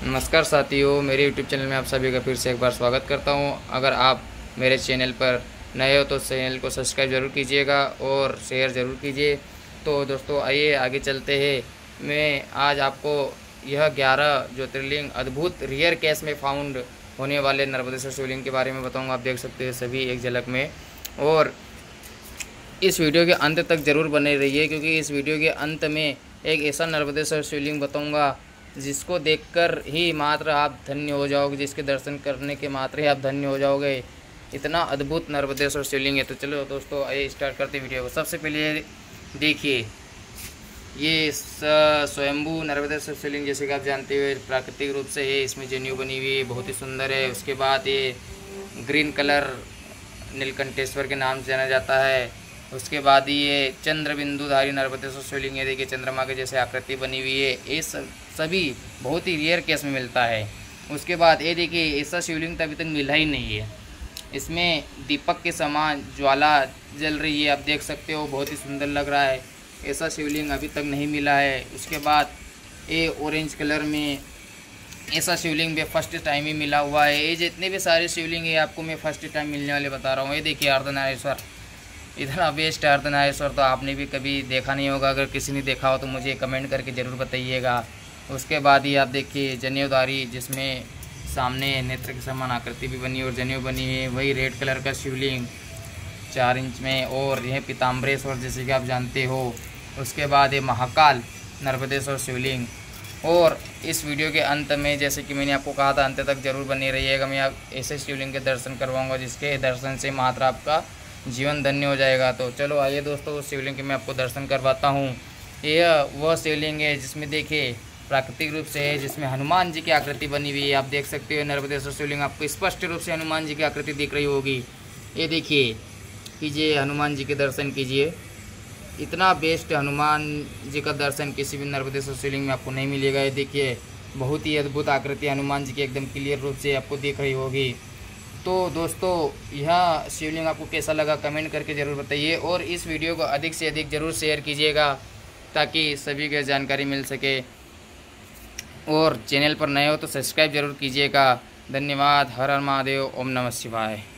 नमस्कार साथियों, मेरे YouTube चैनल में आप सभी का फिर से एक बार स्वागत करता हूं। अगर आप मेरे चैनल पर नए हो तो चैनल को सब्सक्राइब ज़रूर कीजिएगा और शेयर ज़रूर कीजिए। तो दोस्तों आइए आगे चलते हैं। मैं आज आपको यह 11 ज्योतिर्लिंग अद्भुत रियर केस में फाउंड होने वाले नर्मदेश्वर शिवलिंग के बारे में बताऊँगा। आप देख सकते हैं सभी एक झलक में, और इस वीडियो के अंत तक ज़रूर बने रहिए, क्योंकि इस वीडियो के अंत में एक ऐसा नर्मदेश्वर शिवलिंग बताऊंगा जिसको देखकर ही मात्र आप धन्य हो जाओगे, जिसके दर्शन करने के मात्र ही आप धन्य हो जाओगे। इतना अद्भुत नर्मदेश्वर शिवलिंग है। तो चलो दोस्तों आइए स्टार्ट करते वीडियो को। सबसे पहले देखिए, ये स्वयंभू नर्मदेश्वर शिवलिंग जैसे कि आप जानते हुए प्राकृतिक रूप से है। इसमें जनेऊ बनी हुई है, बहुत ही सुंदर है। उसके बाद ये ग्रीन कलर नीलकंठेश्वर के नाम से जाना जाता है। उसके बाद ये चंद्र बिंदुधारी नर्मदेश्वर शिवलिंग है। देखिए चंद्रमा के जैसे आकृति बनी हुई है। ये सभी बहुत ही रेयर केस में मिलता है। उसके बाद ये देखिए, ऐसा शिवलिंग तो अभी तक मिला ही नहीं है। इसमें दीपक के समान ज्वाला जल रही है, आप देख सकते हो, बहुत ही सुंदर लग रहा है। ऐसा शिवलिंग अभी तक नहीं मिला है। उसके बाद ये ऑरेंज कलर में ऐसा शिवलिंग भी फर्स्ट टाइम ही मिला हुआ है। ये जितने भी सारे शिवलिंग है आपको मैं फर्स्ट टाइम मिलने वाले बता रहा हूँ। ये देखिए अर्धनारीश्वर, इतना बेस्ट अर्धनारीश्वर तो आपने भी कभी देखा नहीं होगा। अगर किसी ने देखा हो तो मुझे कमेंट करके ज़रूर बताइएगा। उसके बाद ही आप देखिए जनेऊधारी, जिसमें सामने नेत्र के समान आकृति भी बनी और जनेऊ बनी है। वही रेड कलर का शिवलिंग 4 इंच में, और यह पीताम्बरेश्वर जैसे कि आप जानते हो। उसके बाद ये महाकाल नर्मदेश्वर शिवलिंग। और इस वीडियो के अंत में, जैसे कि मैंने आपको कहा था, अंत तक जरूर बने रहिएगा। मैं आप ऐसे शिवलिंग के दर्शन करवाऊँगा जिसके दर्शन से मात्र आपका जीवन धन्य हो जाएगा। तो चलो आइए दोस्तों, उस शिवलिंग के मैं आपको दर्शन करवाता हूँ। यह वह शिवलिंग है जिसमें देखिए प्राकृतिक रूप से है, जिसमें हनुमान जी की आकृति बनी हुई है। आप देख सकते हो नर्मदेश्वर शिवलिंग आपको स्पष्ट रूप से हनुमान जी की आकृति दिख रही होगी। ये देखिए, कीजिए हनुमान जी के दर्शन कीजिए। इतना बेस्ट हनुमान जी का दर्शन किसी भी नर्मदेश्वर शिवलिंग में आपको नहीं मिलेगा। ये देखिए, बहुत ही अद्भुत आकृति हनुमान जी की एकदम क्लियर रूप से आपको दिख रही होगी। तो दोस्तों यह शिवलिंग आपको कैसा लगा कमेंट करके ज़रूर बताइए, और इस वीडियो को अधिक से अधिक ज़रूर शेयर कीजिएगा ताकि सभी को जानकारी मिल सके। और चैनल पर नए हो तो सब्सक्राइब ज़रूर कीजिएगा। धन्यवाद। हर हर महादेव। ओम नमः शिवाय।